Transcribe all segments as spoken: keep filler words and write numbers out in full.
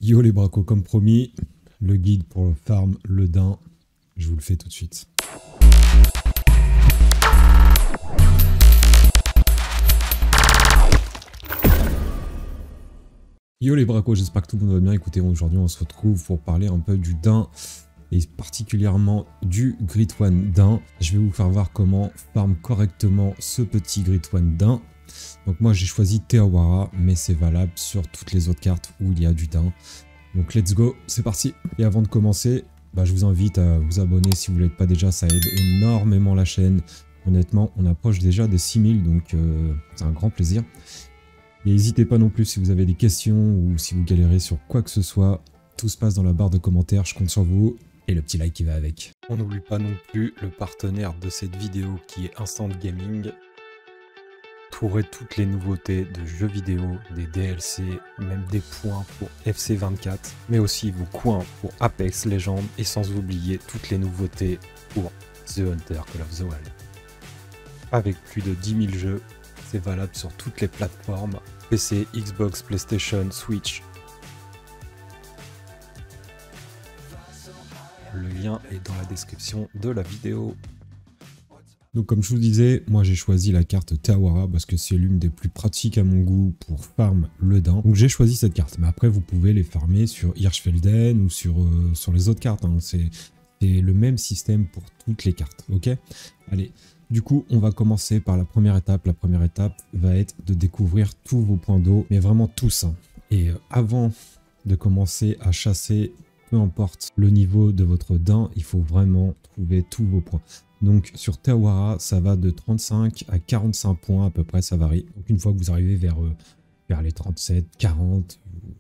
Yo les bracos, comme promis, le guide pour le farm, le daim, je vous le fais tout de suite. Yo les bracos, j'espère que tout le monde va bien. Écoutez, aujourd'hui on se retrouve pour parler un peu du daim et particulièrement du Grit One daim. Je vais vous faire voir comment farm correctement ce petit Grit One daim. Donc moi j'ai choisi Te Awara, mais c'est valable sur toutes les autres cartes où il y a du daim. Donc let's go, c'est parti. Et avant de commencer, bah, je vous invite à vous abonner si vous ne l'êtes pas déjà, ça aide énormément la chaîne. Honnêtement, on approche déjà des six mille, donc euh, c'est un grand plaisir. Et n'hésitez pas non plus si vous avez des questions ou si vous galérez sur quoi que ce soit. Tout se passe dans la barre de commentaires, je compte sur vous. Et le petit like qui va avec. On n'oublie pas non plus le partenaire de cette vidéo qui est Instant Gaming. Vous trouverez toutes les nouveautés de jeux vidéo, des D L C, même des points pour F C vingt-quatre, mais aussi vos coins pour Apex Legends et sans oublier toutes les nouveautés pour The Hunter Call of the Wild. Avec plus de dix mille jeux, c'est valable sur toutes les plateformes, P C, Xbox, PlayStation, Switch. Le lien est dans la description de la vidéo. Donc comme je vous disais, moi j'ai choisi la carte Te Awara parce que c'est l'une des plus pratiques à mon goût pour farm le daim. Donc j'ai choisi cette carte, mais après vous pouvez les farmer sur Hirschfelden ou sur, euh, sur les autres cartes. Hein. C'est le même système pour toutes les cartes, ok? Allez, du coup on va commencer par la première étape. La première étape va être de découvrir tous vos points d'eau, mais vraiment tous. Hein. Et euh, avant de commencer à chasser, peu importe le niveau de votre daim, il faut vraiment trouver tous vos points. Donc sur Te Awara, ça va de trente-cinq à quarante-cinq points à peu près, ça varie. Donc une fois que vous arrivez vers, euh, vers les trente-sept, quarante,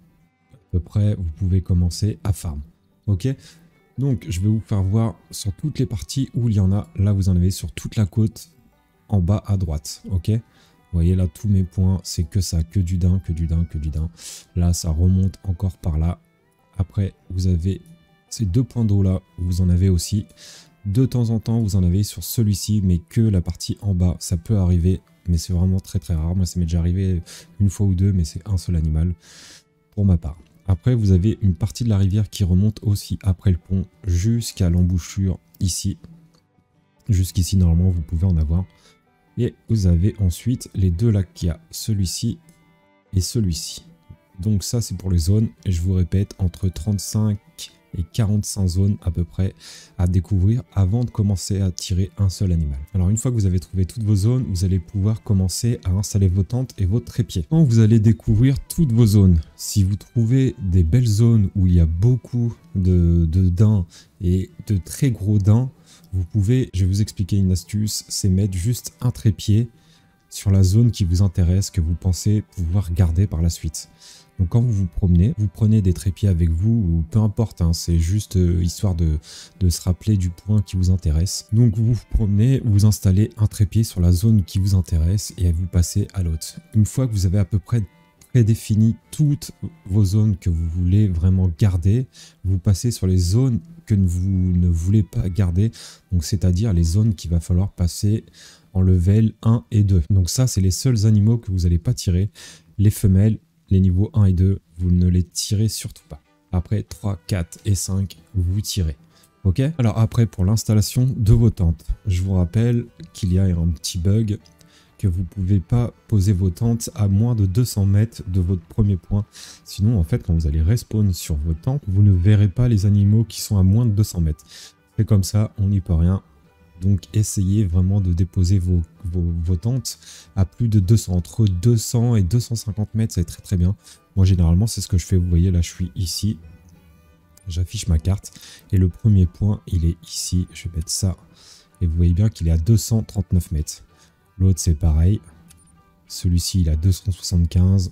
à peu près, vous pouvez commencer à farm. Ok? Donc je vais vous faire voir sur toutes les parties où il y en a. Là vous en avez sur toute la côte, en bas à droite. Ok? Vous voyez là tous mes points, c'est que ça, que du daim, que du daim, que du daim. Là ça remonte encore par là. Après vous avez ces deux points d'eau là, vous en avez aussi. De temps en temps, vous en avez sur celui-ci, mais que la partie en bas. Ça peut arriver, mais c'est vraiment très très rare. Moi, ça m'est déjà arrivé une fois ou deux, mais c'est un seul animal pour ma part. Après, vous avez une partie de la rivière qui remonte aussi après le pont jusqu'à l'embouchure ici. Jusqu'ici, normalement, vous pouvez en avoir. Et vous avez ensuite les deux lacs qu'il y a, celui-ci et celui-ci. Donc ça, c'est pour les zones. Et je vous répète, entre trente-cinq et quarante-cinq zones à peu près à découvrir avant de commencer à tirer un seul animal. Alors une fois que vous avez trouvé toutes vos zones, vous allez pouvoir commencer à installer vos tentes et vos trépieds. Quand vous allez découvrir toutes vos zones, si vous trouvez des belles zones où il y a beaucoup de, de daims et de très gros daims, vous pouvez, je vais vous expliquer une astuce, c'est mettre juste un trépied sur la zone qui vous intéresse, que vous pensez pouvoir garder par la suite. Donc quand vous vous promenez, vous prenez des trépieds avec vous, ou peu importe, hein, c'est juste euh, histoire de, de se rappeler du point qui vous intéresse. Donc vous vous promenez, vous installez un trépied sur la zone qui vous intéresse et vous passez à l'autre. Une fois que vous avez à peu près prédéfini toutes vos zones que vous voulez vraiment garder, vous passez sur les zones que vous ne voulez pas garder, donc c'est-à-dire les zones qu'il va falloir passer en level un et deux. Donc ça, c'est les seuls animaux que vous n'allez pas tirer. Les femelles, les niveaux un et deux, vous ne les tirez surtout pas. Après trois, quatre et cinq, vous tirez. Ok? Alors après, pour l'installation de vos tentes, je vous rappelle qu'il y a un petit bug, que vous ne pouvez pas poser vos tentes à moins de deux cents mètres de votre premier point. Sinon, en fait, quand vous allez respawn sur vos tentes, vous ne verrez pas les animaux qui sont à moins de deux cents mètres. C'est comme ça, on n'y peut rien. Donc essayez vraiment de déposer vos, vos, vos tentes à plus de deux cents, entre deux cents et deux cent cinquante mètres, ça est très très bien. Moi généralement c'est ce que je fais, vous voyez là je suis ici, j'affiche ma carte et le premier point il est ici, je vais mettre ça et vous voyez bien qu'il est à deux cent trente-neuf mètres. L'autre c'est pareil, celui-ci il est à deux cent soixante-quinze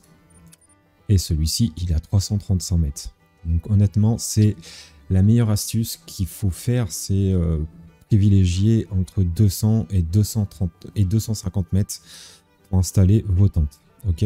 et celui-ci il est à trois cent trente-cinq mètres. Donc honnêtement c'est la meilleure astuce qu'il faut faire, c'est... Euh, privilégier entre deux cents et deux cent trente et deux cent cinquante mètres pour installer vos tentes. Ok.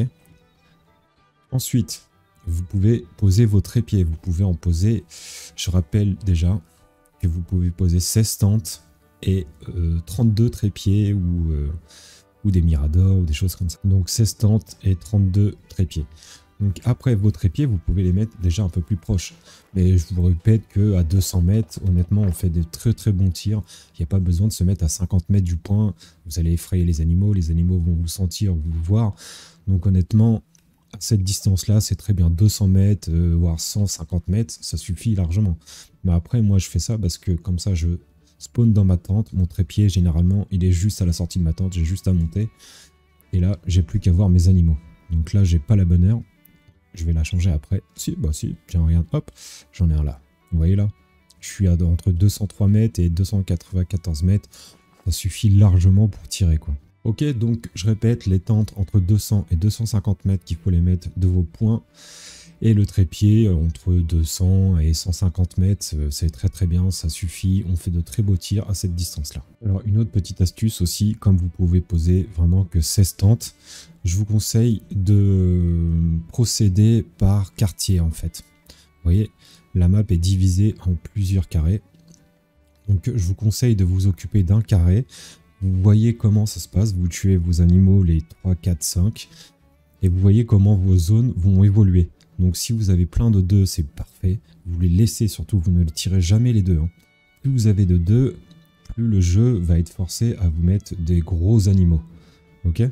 Ensuite, vous pouvez poser vos trépieds. Vous pouvez en poser, je rappelle déjà que vous pouvez poser seize tentes et euh, trente-deux trépieds ou, euh, ou des miradors ou des choses comme ça. Donc seize tentes et trente-deux trépieds. Donc après vos trépieds, vous pouvez les mettre déjà un peu plus proches. Mais je vous répète qu'à deux cents mètres, honnêtement, on fait des très très bons tirs. Il n'y a pas besoin de se mettre à cinquante mètres du point. Vous allez effrayer les animaux, les animaux vont vous sentir, vous voir. Donc honnêtement, à cette distance-là, c'est très bien. deux cents mètres, euh, voire cent cinquante mètres, ça suffit largement. Mais après, moi, je fais ça parce que comme ça, je spawn dans ma tente. Mon trépied, généralement, il est juste à la sortie de ma tente. J'ai juste à monter. Et là, j'ai plus qu'à voir mes animaux. Donc là, j'ai pas la bonne heure. Je vais la changer après. Si, bah si, tiens, regarde, hop, j'en ai un là. Vous voyez là? Je suis à, entre deux cent trois mètres et deux cent quatre-vingt-quatorze mètres. Ça suffit largement pour tirer, quoi. Ok, donc je répète, les tentes entre deux cents et deux cent cinquante mètres qu'il faut les mettre de vos points. Et le trépied entre deux cents et cent cinquante mètres, c'est très très bien, ça suffit. On fait de très beaux tirs à cette distance-là. Alors une autre petite astuce aussi, comme vous pouvez poser vraiment que seize tentes, je vous conseille de procéder par quartier en fait. Vous voyez, la map est divisée en plusieurs carrés. Donc je vous conseille de vous occuper d'un carré. Vous voyez comment ça se passe, vous tuez vos animaux les trois, quatre, cinq. Et vous voyez comment vos zones vont évoluer. Donc si vous avez plein de deux, c'est parfait. Vous les laissez surtout, vous ne les tirez jamais les deux. Hein. Plus vous avez de deux, plus le jeu va être forcé à vous mettre des gros animaux. Ok?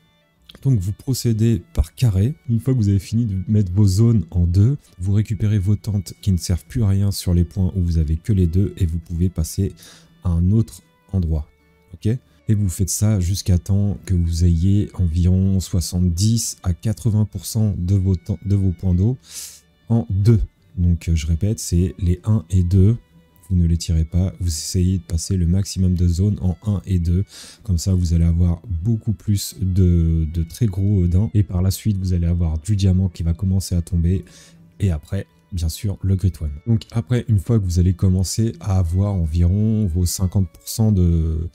Donc vous procédez par carré. Une fois que vous avez fini de mettre vos zones en deux, vous récupérez vos tentes qui ne servent plus à rien sur les points où vous avez que les deux et vous pouvez passer à un autre endroit. Ok? Et vous faites ça jusqu'à temps que vous ayez environ soixante-dix à quatre-vingts pour cent de vos, de vos points d'eau en deux. Donc je répète, c'est les un et deux. Vous ne les tirez pas, vous essayez de passer le maximum de zones en un et deux. Comme ça, vous allez avoir beaucoup plus de, de très gros dents. Et par la suite, vous allez avoir du diamant qui va commencer à tomber. Et après, bien sûr, le Great One. Donc après, une fois que vous allez commencer à avoir environ vos cinquante pour cent de...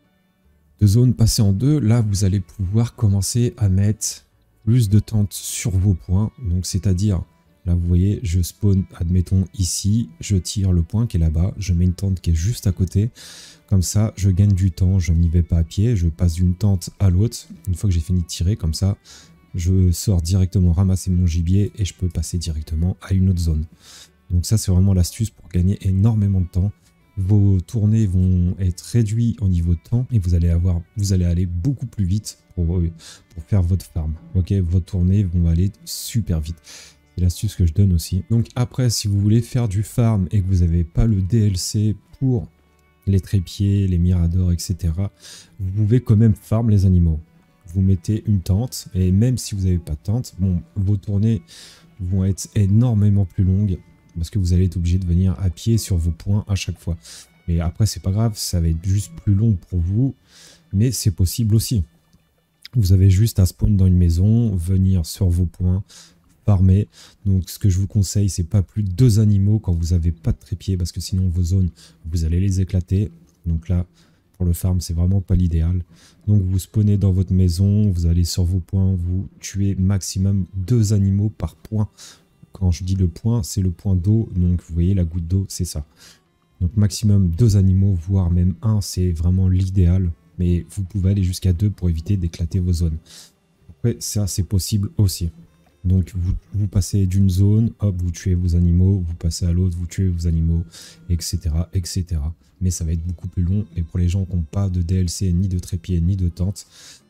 de zone passée en deux, là vous allez pouvoir commencer à mettre plus de tentes sur vos points. Donc c'est-à-dire, là vous voyez, je spawn, admettons ici, je tire le point qui est là-bas, je mets une tente qui est juste à côté. Comme ça, je gagne du temps, je n'y vais pas à pied, je passe d'une tente à l'autre. Une fois que j'ai fini de tirer, comme ça, je sors directement ramasser mon gibier et je peux passer directement à une autre zone. Donc ça, c'est vraiment l'astuce pour gagner énormément de temps. Vos tournées vont être réduites au niveau de temps et vous allez avoir, vous allez aller beaucoup plus vite pour, pour faire votre farm. Ok, vos tournées vont aller super vite. C'est l'astuce que je donne aussi. Donc après, si vous voulez faire du farm et que vous n'avez pas le D L C pour les trépieds, les miradors, et cetera, vous pouvez quand même farm les animaux. Vous mettez une tente et même si vous n'avez pas de tente, bon, vos tournées vont être énormément plus longues. Parce que vous allez être obligé de venir à pied sur vos points à chaque fois. Mais après, c'est pas grave, ça va être juste plus long pour vous. Mais c'est possible aussi. Vous avez juste à spawn dans une maison, venir sur vos points, farmer. Donc ce que je vous conseille, c'est pas plus de deux animaux quand vous n'avez pas de trépied. Parce que sinon, vos zones, vous allez les éclater. Donc là, pour le farm, c'est vraiment pas l'idéal. Donc vous spawnez dans votre maison, vous allez sur vos points, vous tuez maximum deux animaux par point. Quand je dis le point, c'est le point d'eau. Donc, vous voyez, la goutte d'eau, c'est ça. Donc, maximum deux animaux, voire même un, c'est vraiment l'idéal. Mais vous pouvez aller jusqu'à deux pour éviter d'éclater vos zones. Après, ça, c'est possible aussi. Donc, vous, vous passez d'une zone, hop, vous tuez vos animaux. Vous passez à l'autre, vous tuez vos animaux, et cetera, et cetera. Mais ça va être beaucoup plus long. Et pour les gens qui n'ont pas de D L C, ni de trépied, ni de tente,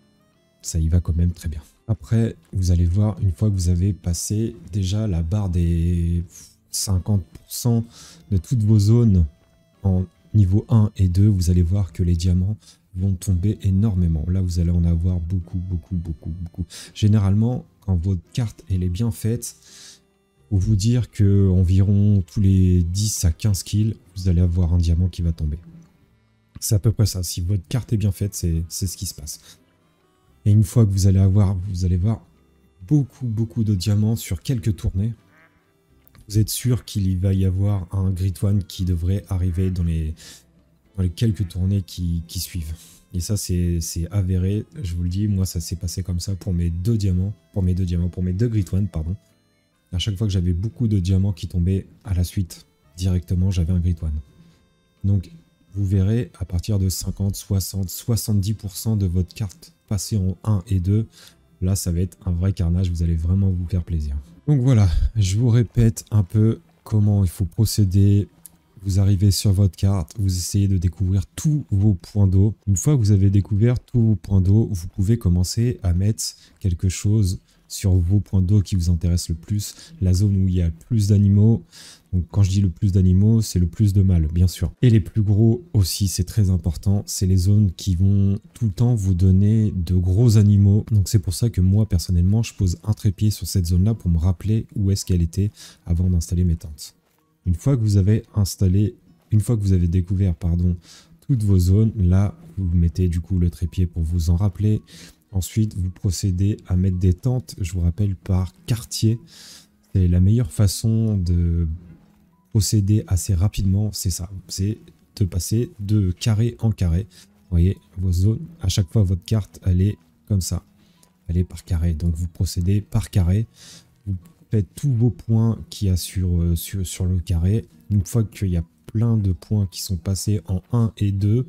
ça y va quand même très bien. Après, vous allez voir, une fois que vous avez passé déjà la barre des cinquante pour cent de toutes vos zones en niveau un et deux, vous allez voir que les diamants vont tomber énormément. Là, vous allez en avoir beaucoup, beaucoup, beaucoup, beaucoup. Généralement, quand votre carte elle est bien faite, faut vous dire que environ tous les dix à quinze kills, vous allez avoir un diamant qui va tomber. C'est à peu près ça. Si votre carte est bien faite, c'est ce qui se passe. Et une fois que vous allez avoir, vous allez voir beaucoup, beaucoup de diamants sur quelques tournées. Vous êtes sûr qu'il va y avoir un Great One qui devrait arriver dans les, dans les quelques tournées qui, qui suivent. Et ça, c'est avéré. Je vous le dis, moi, ça s'est passé comme ça pour mes deux diamants. Pour mes deux diamants, pour mes deux Great One, pardon. À chaque fois que j'avais beaucoup de diamants qui tombaient à la suite, directement, j'avais un Great One. Donc, vous verrez, à partir de cinquante, soixante, soixante-dix pour cent de votre carte passée en un et deux, là ça va être un vrai carnage, vous allez vraiment vous faire plaisir. Donc voilà, je vous répète un peu comment il faut procéder. Vous arrivez sur votre carte, vous essayez de découvrir tous vos points d'eau. Une fois que vous avez découvert tous vos points d'eau, vous pouvez commencer à mettre quelque chose sur vos points d'eau qui vous intéressent le plus, la zone où il y a le plus d'animaux. Donc quand je dis le plus d'animaux, c'est le plus de mâles, bien sûr. Et les plus gros aussi, c'est très important, c'est les zones qui vont tout le temps vous donner de gros animaux. Donc c'est pour ça que moi, personnellement, je pose un trépied sur cette zone-là pour me rappeler où est-ce qu'elle était avant d'installer mes tentes. Une fois que vous avez installé, une fois que vous avez découvert, pardon, toutes vos zones, là, vous mettez du coup le trépied pour vous en rappeler. Ensuite, vous procédez à mettre des tentes, je vous rappelle, par quartier. C'est la meilleure façon de procéder assez rapidement, c'est ça. C'est de passer de carré en carré. Vous voyez, vos zones, à chaque fois, votre carte, elle est comme ça. Elle est par carré. Donc, vous procédez par carré. Vous faites tous vos points qu'il y a sur, sur, sur le carré. Une fois qu'il y a plein de points qui sont passés en un et deux,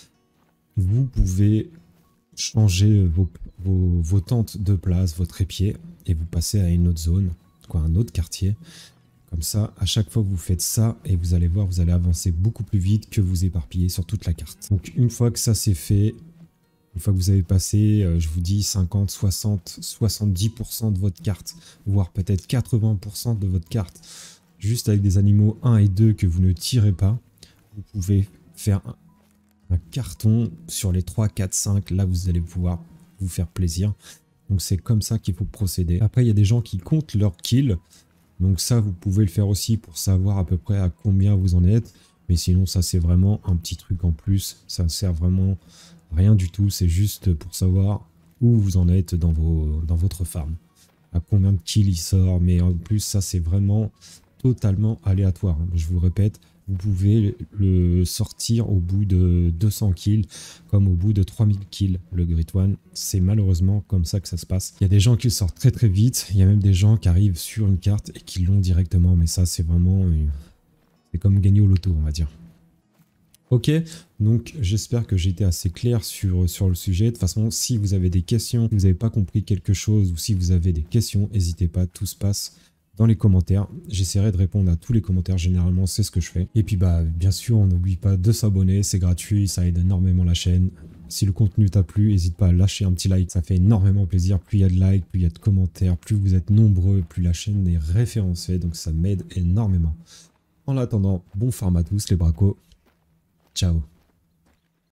vous pouvez changer vos, vos, vos tentes de place, votre trépied, et vous passez à une autre zone, quoi, un autre quartier. Comme ça, à chaque fois que vous faites ça, et vous allez voir, vous allez avancer beaucoup plus vite que vous éparpiller sur toute la carte. Donc une fois que ça c'est fait, une fois que vous avez passé, euh, je vous dis cinquante, soixante, soixante-dix pour cent de votre carte, voire peut-être quatre-vingts pour cent de votre carte, juste avec des animaux un et deux que vous ne tirez pas, vous pouvez faire un, un carton sur les trois, quatre, cinq, là vous allez pouvoir vous faire plaisir. Donc c'est comme ça qu'il faut procéder. Après il y a des gens qui comptent leurs kills, donc ça vous pouvez le faire aussi pour savoir à peu près à combien vous en êtes. Mais sinon ça c'est vraiment un petit truc en plus, ça ne sert vraiment rien du tout, c'est juste pour savoir où vous en êtes dans, vos, dans votre farm. À combien de kills il sort, mais en plus ça c'est vraiment totalement aléatoire. Je vous répète, vous pouvez le sortir au bout de deux cents kills, comme au bout de trois mille kills. Le Great One, c'est malheureusement comme ça que ça se passe. Il y a des gens qui le sortent très très vite, il y a même des gens qui arrivent sur une carte et qui l'ont directement, mais ça c'est vraiment... c'est comme gagner au loto, on va dire. Ok, donc j'espère que j'ai été assez clair sur, sur le sujet. De toute façon, si vous avez des questions, si vous n'avez pas compris quelque chose ou si vous avez des questions, n'hésitez pas, tout se passe dans les commentaires. J'essaierai de répondre à tous les commentaires, généralement c'est ce que je fais. Et puis bah bien sûr, on n'oublie pas de s'abonner, c'est gratuit, ça aide énormément la chaîne. Si le contenu t'a plu, n'hésite pas à lâcher un petit like, ça fait énormément plaisir. Plus il y a de likes, plus il y a de commentaires, plus vous êtes nombreux, plus la chaîne est référencée, donc ça m'aide énormément. En attendant, bon farm à tous les bracos. Ciao.